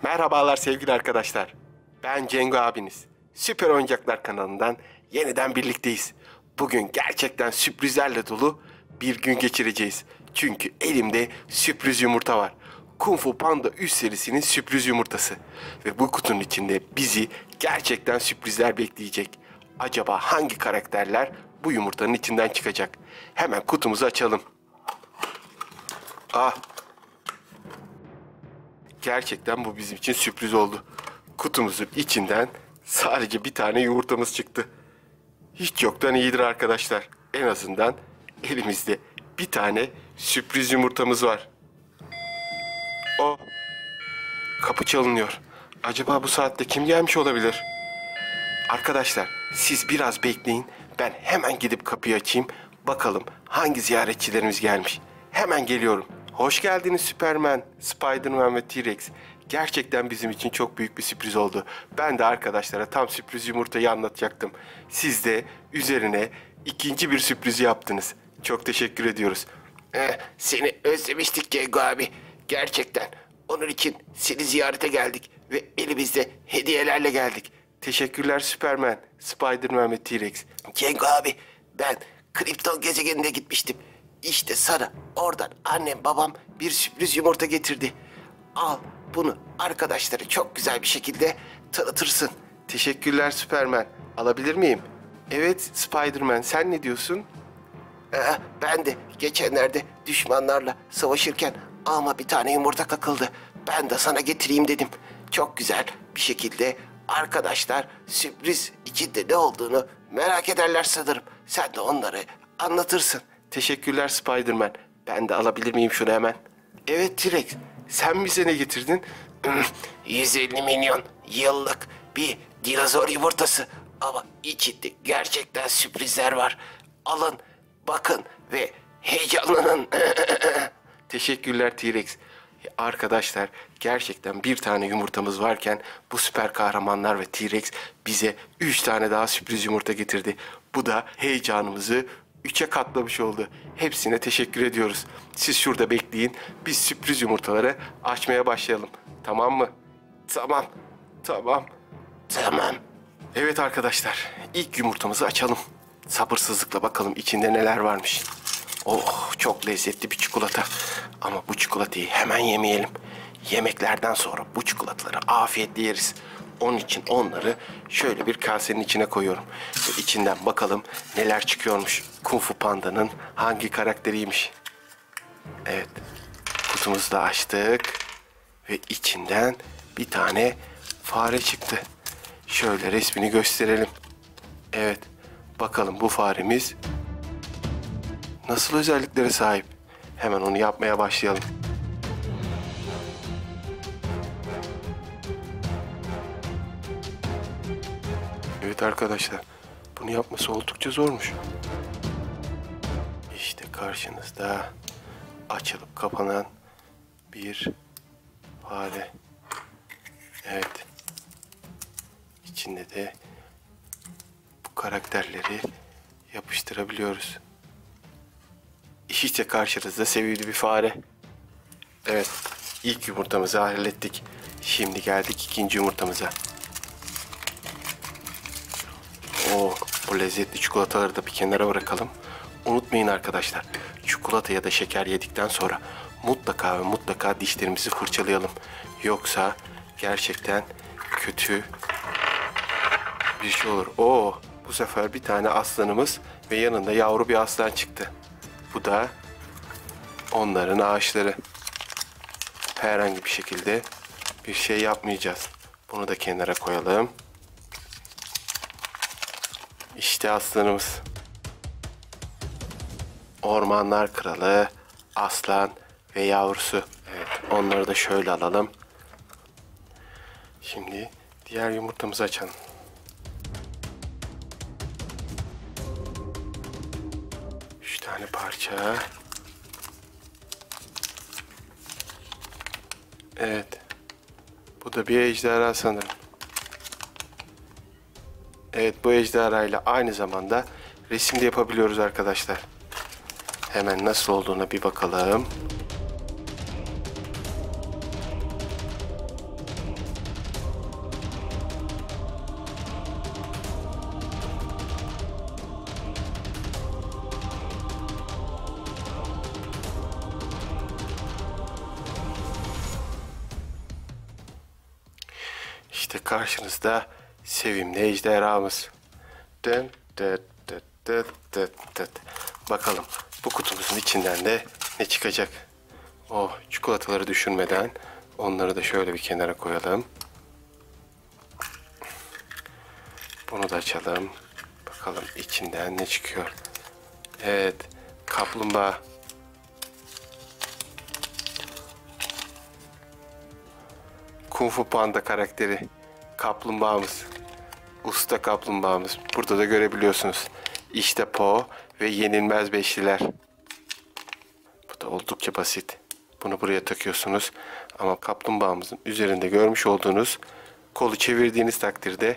Merhabalar sevgili arkadaşlar. Ben Cengo abiniz. Süper Oyuncaklar kanalından yeniden birlikteyiz. Bugün gerçekten sürprizlerle dolu bir gün geçireceğiz. Çünkü elimde sürpriz yumurta var. Kung Fu Panda üst serisinin sürpriz yumurtası. Ve bu kutunun içinde bizi gerçekten sürprizler bekleyecek. Acaba hangi karakterler bu yumurtanın içinden çıkacak? Hemen kutumuzu açalım. Gerçekten bu bizim için sürpriz oldu. Kutumuzun içinden sadece bir tane yumurtamız çıktı. Hiç yoktan iyidir arkadaşlar. En azından elimizde bir tane sürpriz yumurtamız var. Kapı çalınıyor. Acaba bu saatte kim gelmiş olabilir? Arkadaşlar siz biraz bekleyin. Ben hemen gidip kapıyı açayım. Bakalım hangi ziyaretçilerimiz gelmiş. Hemen geliyorum. Hoş geldiniz Superman, Spider-Man ve T-Rex. Gerçekten bizim için çok büyük bir sürpriz oldu. Ben de arkadaşlara tam sürpriz yumurtayı anlatacaktım. Siz de üzerine ikinci bir sürpriz yaptınız. Çok teşekkür ediyoruz. Seni özlemiştik Cengo abi. Gerçekten. Onun için seni ziyarete geldik ve elimizde hediyelerle geldik. Teşekkürler Superman, Spider-Man ve T-Rex. Cengo abi, ben Krypton gezegenine gitmiştim. İşte sana oradan annem babam bir sürpriz yumurta getirdi. Al bunu, arkadaşları çok güzel bir şekilde tanıtırsın. Teşekkürler Superman. Alabilir miyim? Evet Spider-Man, sen ne diyorsun? Ben de geçenlerde düşmanlarla savaşırken ama bir tane yumurta kakıldı. Ben de sana getireyim dedim. Çok güzel bir şekilde arkadaşlar sürpriz içinde ne olduğunu merak ederler sanırım. Sen de onları anlatırsın. Teşekkürler Spider-Man. Ben de alabilir miyim şunu hemen? Evet T-Rex, sen bize ne getirdin? 150 milyon yıllık bir dinozor yumurtası. Ama içinde gerçekten sürprizler var. Alın, bakın ve heyecanlanın. Teşekkürler T-Rex. Arkadaşlar gerçekten bir tane yumurtamız varken bu süper kahramanlar ve T-Rex bize 3 tane daha sürpriz yumurta getirdi. Bu da heyecanımızı 3'e katlamış oldu. Hepsine teşekkür ediyoruz. Siz şurada bekleyin. Biz sürpriz yumurtaları açmaya başlayalım. Tamam mı? Tamam. Evet arkadaşlar, ilk yumurtamızı açalım. Sabırsızlıkla bakalım içinde neler varmış. Oh, çok lezzetli bir çikolata. Ama bu çikolatayı hemen yemeyelim. Yemeklerden sonra bu çikolataları afiyetle yeriz. Onun için onları şöyle bir kasenin içine koyuyorum. Ve içinden bakalım neler çıkıyormuş. Kung Fu Panda'nın hangi karakteriymiş. Evet, kutumuzu da açtık. Ve içinden bir tane fare çıktı. Şöyle resmini gösterelim. Evet, bakalım bu faremiz nasıl özelliklere sahip? Hemen onu yapmaya başlayalım. Evet arkadaşlar, bunu yapması oldukça zormuş. İşte karşınızda açılıp kapanan bir fare. Evet. İçinde de bu karakterleri yapıştırabiliyoruz. İşte karşınızda sevimli bir fare. Evet, ilk yumurtamızı hallettik. Şimdi geldik ikinci yumurtamıza. Bu lezzetli çikolataları da bir kenara bırakalım. Unutmayın arkadaşlar, çikolata ya da şeker yedikten sonra mutlaka ve mutlaka dişlerimizi fırçalayalım. Yoksa gerçekten kötü bir şey olur. Bu sefer bir tane aslanımız ve yanında yavru bir aslan çıktı. Bu da onların ağaçları. Herhangi bir şekilde bir şey yapmayacağız. Bunu da kenara koyalım. İşte aslanımız. Ormanlar kralı, aslan ve yavrusu. Evet, onları da şöyle alalım. Şimdi diğer yumurtamızı açalım. Üç tane parça. Evet. Bu da bir ejderha sanırım. Evet, bu ejderhayla aynı zamanda resim de yapabiliyoruz arkadaşlar. Hemen nasıl olduğuna bir bakalım. İşte karşınızda sevimli ejderhamız. Dın dıt dıt dıt dıt dıt. Bakalım bu kutumuzun içinden de ne çıkacak? Oh, çikolataları düşürmeden onları da şöyle bir kenara koyalım. Bunu da açalım. Bakalım içinden ne çıkıyor. Evet, kaplumbağa. Kung Fu Panda karakteri. Kaplumbağamız. Usta kaplumbağamız. Burada da görebiliyorsunuz. İşte Po ve yenilmez beşliler. Bu da oldukça basit. Bunu buraya takıyorsunuz. Ama kaplumbağamızın üzerinde görmüş olduğunuz kolu çevirdiğiniz takdirde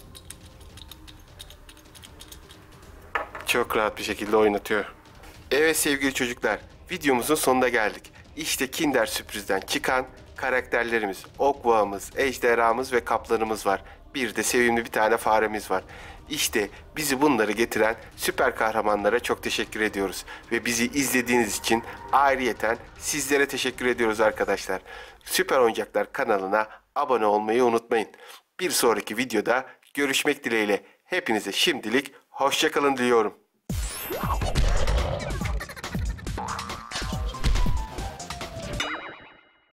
çok rahat bir şekilde oynatıyor. Evet sevgili çocuklar, videomuzun sonuna geldik. İşte Kinder Sürpriz'den çıkan karakterlerimiz, okvağımız, ejderhamız ve kaplanımız var. Bir de sevimli bir tane faremiz var. İşte bizi bunları getiren süper kahramanlara çok teşekkür ediyoruz. Ve bizi izlediğiniz için ayrıyeten sizlere teşekkür ediyoruz arkadaşlar. Süper Oyuncaklar kanalına abone olmayı unutmayın. Bir sonraki videoda görüşmek dileğiyle. Hepinize şimdilik hoşça kalın diliyorum.